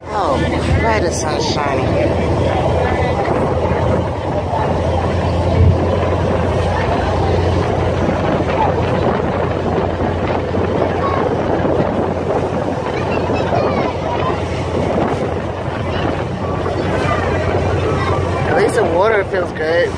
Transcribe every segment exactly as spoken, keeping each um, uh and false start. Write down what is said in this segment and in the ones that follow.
Oh, right, the sun's shining. At least the water feels good.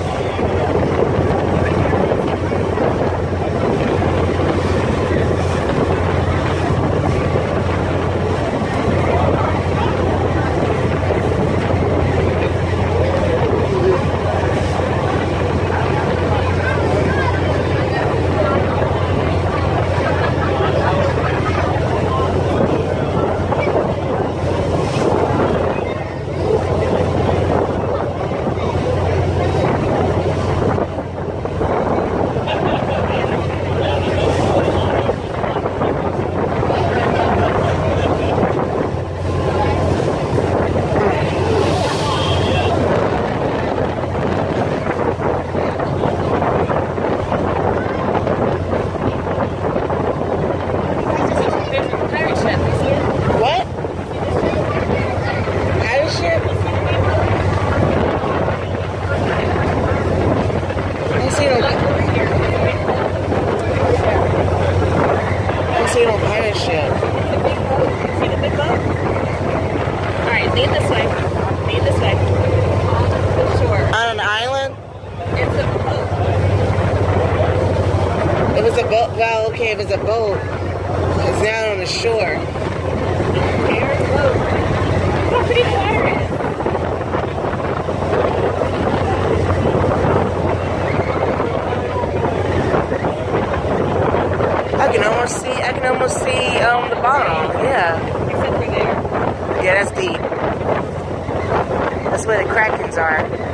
Well, okay, if it's a boat, it's down on the shore. How pretty the water is. I can almost see, I can almost see um, the bottom, yeah. Except for there. Yeah, that's deep. That's where the Krakens are.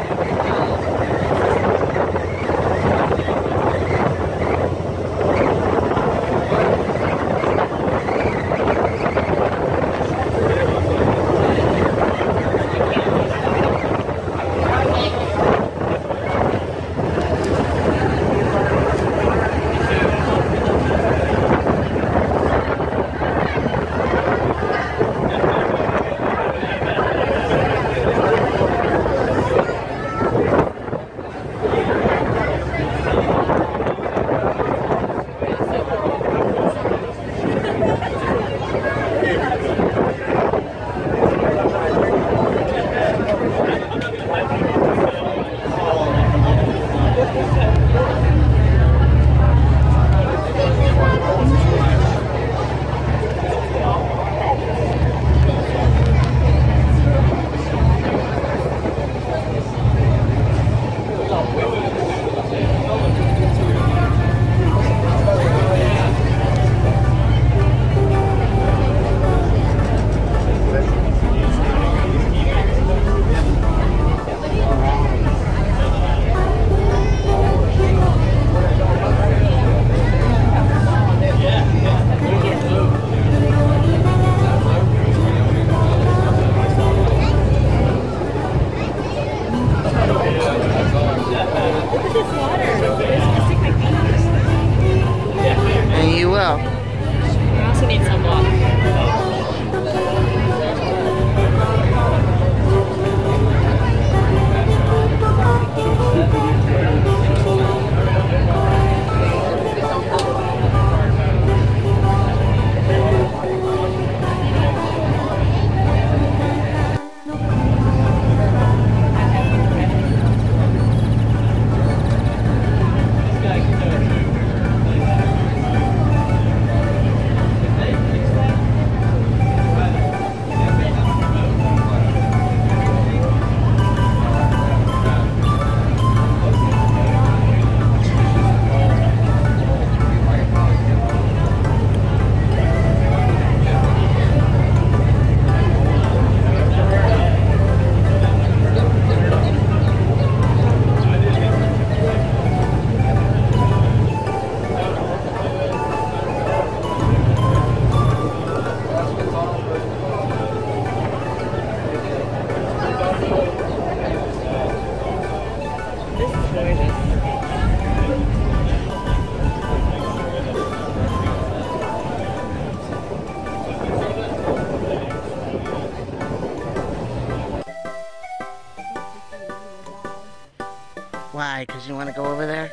Why? Because you want to go over there?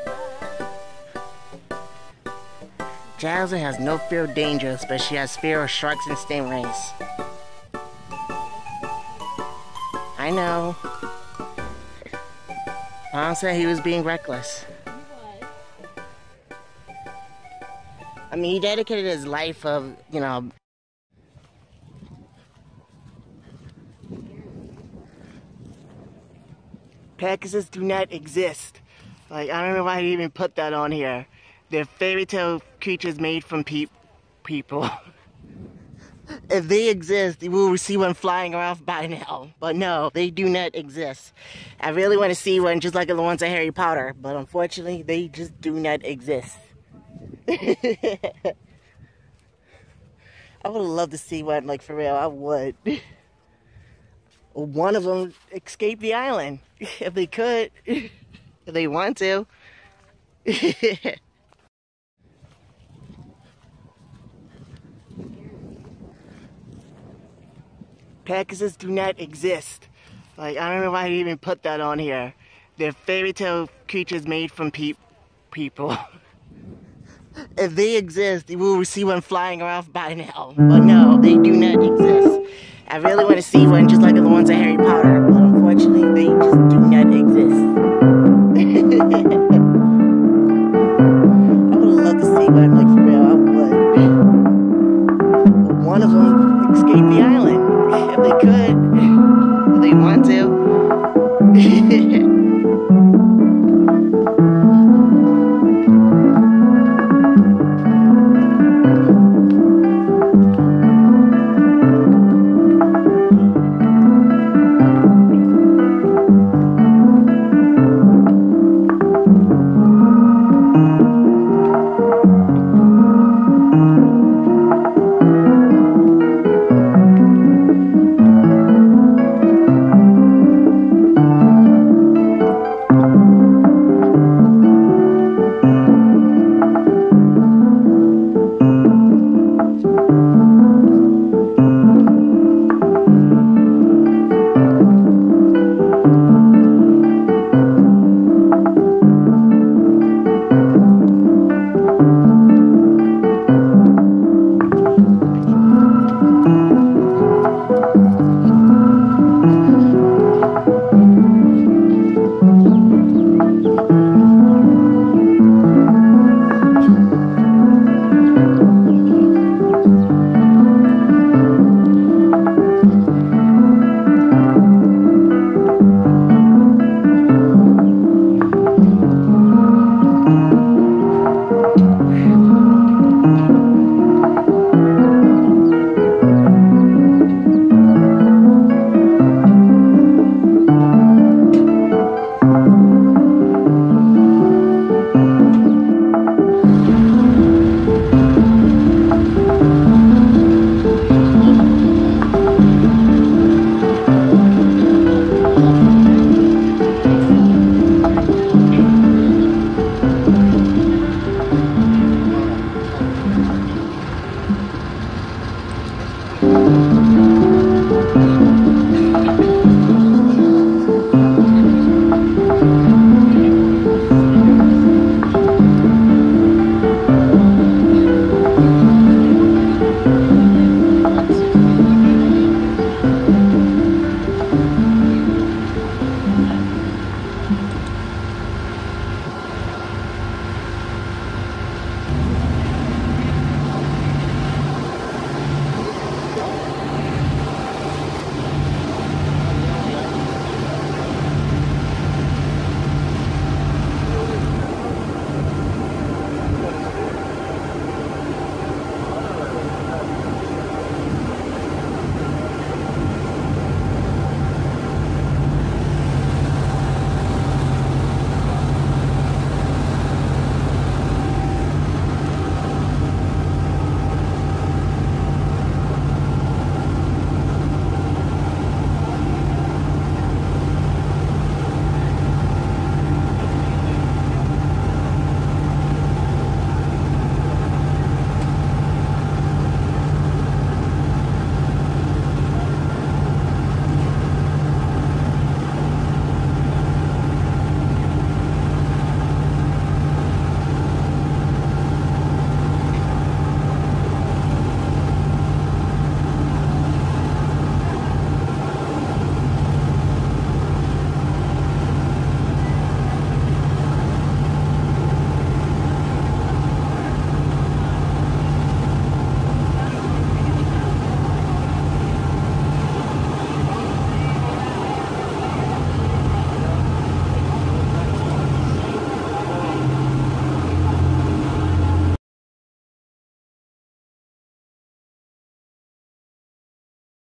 Jasmine has no fear of danger, but she has fear of sharks and stingrays. I know. Mom said he was being reckless. I mean, he dedicated his life of, you know... Pegasus do not exist. Like, I don't know why he even put that on here. They're fairy tale creatures made from pe people. If they exist, we will see one flying around by now. But no, they do not exist. I really want to see one just like the ones of Harry Potter. But unfortunately, they just do not exist. I would love to see one, like, for real. I would. One of them escaped the island. If they could. If they want to. Pegasus do not exist. Like, I don't know why he even put that on here. They're fairy tale creatures made from pe people. If they exist, we will see one flying around by now. But no, they do not exist. I really want to see one just like the ones of Harry Potter. But unfortunately, they just do not exist.